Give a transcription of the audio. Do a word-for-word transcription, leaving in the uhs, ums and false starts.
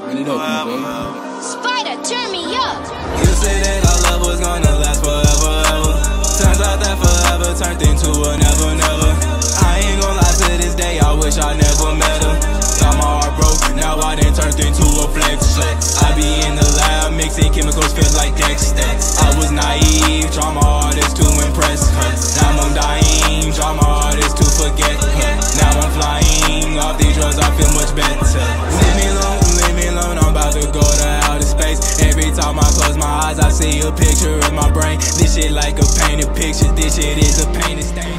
Run it up, baby. Spider, turn me up. You say that our love was gonna last forever, ever. Turns out that forever turned into a never, never. I ain't gon' lie, to this day I wish I never met her. Got my heart broken, now I done turned into a flex. I be in the lab mixing chemicals, feels like Dexter. I was naive, try my hardest to impress her. Now I'm dying, try my hardest to forget her. Now I'm flying off these drugs, I feel much better. Leave me alone, leave me alone, I'm about to go to outer space. Every time I close my eyes, I see a picture in my brain. This shit like a painted picture, this shit is a painted stain.